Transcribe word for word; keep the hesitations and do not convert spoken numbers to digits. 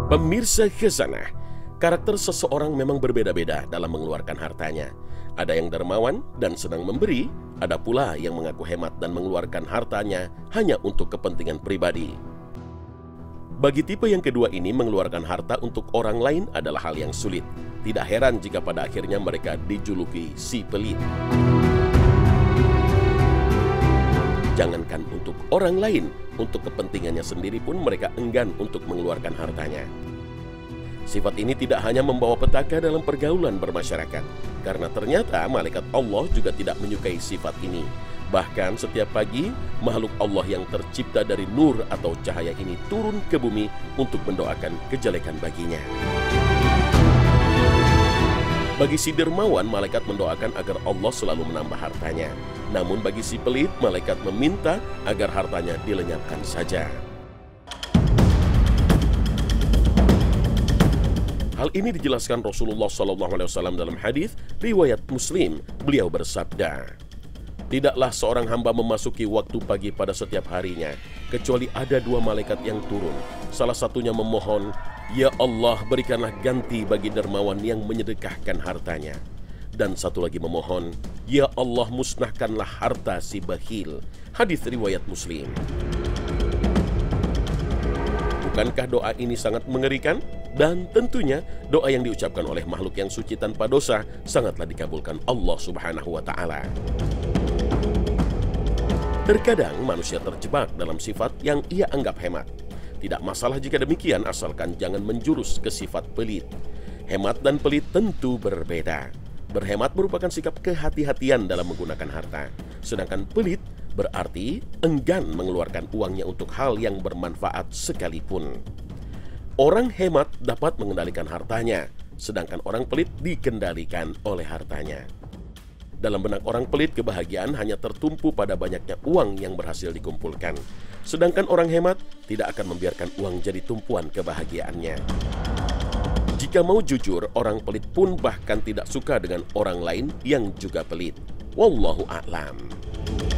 Pemirsa Khazanah, karakter seseorang memang berbeda-beda dalam mengeluarkan hartanya. Ada yang dermawan dan senang memberi, ada pula yang mengaku hemat dan mengeluarkan hartanya hanya untuk kepentingan pribadi. Bagi tipe yang kedua ini, mengeluarkan harta untuk orang lain adalah hal yang sulit. Tidak heran jika pada akhirnya mereka dijuluki si pelit. Jangankan untuk orang lain, untuk kepentingannya sendiri pun mereka enggan untuk mengeluarkan hartanya. Sifat ini tidak hanya membawa petaka dalam pergaulan bermasyarakat, karena ternyata malaikat Allah juga tidak menyukai sifat ini. Bahkan setiap pagi, makhluk Allah yang tercipta dari nur atau cahaya ini turun ke bumi untuk mendoakan kejelekan baginya. Bagi si dermawan, malaikat mendoakan agar Allah selalu menambah hartanya. Namun bagi si pelit, malaikat meminta agar hartanya dilenyapkan saja. Hal ini dijelaskan Rasulullah shallallahu alaihi wasallam dalam hadis riwayat Muslim. Beliau bersabda, "Tidaklah seorang hamba memasuki waktu pagi pada setiap harinya, kecuali ada dua malaikat yang turun. Salah satunya memohon, 'Ya Allah, berikanlah ganti bagi dermawan yang menyedekahkan hartanya.' Dan satu lagi memohon, 'Ya Allah, musnahkanlah harta si bakhil.'" Hadis riwayat Muslim. Bukankah doa ini sangat mengerikan? Dan tentunya doa yang diucapkan oleh makhluk yang suci tanpa dosa sangatlah dikabulkan Allah Subhanahu wa Ta'ala. Terkadang manusia terjebak dalam sifat yang ia anggap hemat. Tidak masalah jika demikian, asalkan jangan menjurus ke sifat pelit. Hemat dan pelit tentu berbeda. Berhemat merupakan sikap kehati-hatian dalam menggunakan harta. Sedangkan pelit berarti enggan mengeluarkan uangnya untuk hal yang bermanfaat sekalipun. Orang hemat dapat mengendalikan hartanya, sedangkan orang pelit dikendalikan oleh hartanya. Dalam benak orang pelit, kebahagiaan hanya tertumpu pada banyaknya uang yang berhasil dikumpulkan. Sedangkan orang hemat tidak akan membiarkan uang jadi tumpuan kebahagiaannya. Jika mau jujur, orang pelit pun bahkan tidak suka dengan orang lain yang juga pelit. Wallahu a'lam.